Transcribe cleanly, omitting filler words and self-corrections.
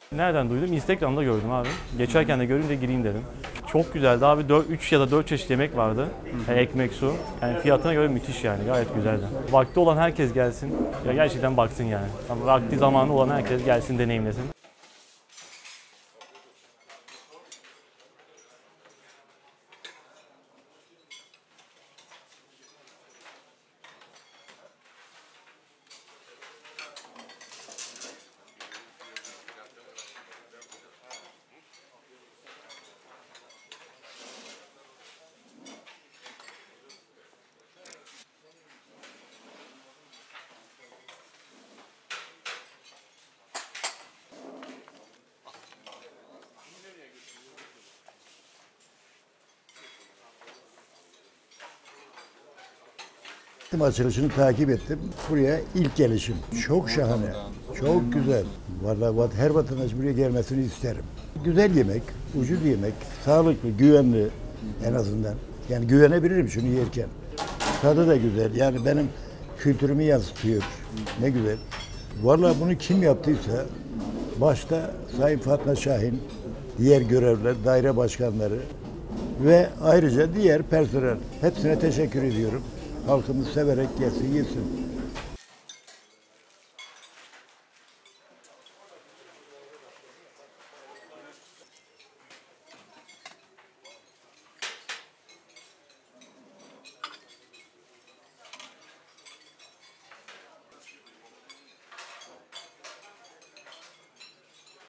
Nereden duydum? Instagram'da gördüm abi. Geçerken de görünce gireyim dedim. Çok güzeldi abi. 3 ya da 4 çeşit yemek vardı. Yani ekmek, su. Yani fiyatına göre müthiş yani. Gayet güzeldi. Vakti olan herkes gelsin. Ya gerçekten baksın yani. Vakti zamanı olan herkes gelsin, deneyimlesin. Açılışını takip ettim. Buraya ilk gelişim. Çok şahane. Çok güzel. Vallahi her vatandaş buraya gelmesini isterim. Güzel yemek, ucuz yemek, sağlıklı, güvenli en azından. Yani güvenebilirim şunu yerken. Tadı da güzel. Yani benim kültürümü yansıtıyor. Ne güzel. Vallahi bunu kim yaptıysa başta Sayın Fatma Şahin, diğer görevliler, daire başkanları ve ayrıca diğer personel. Hepsine teşekkür ediyorum. Halkımız severek gelsin, yesin.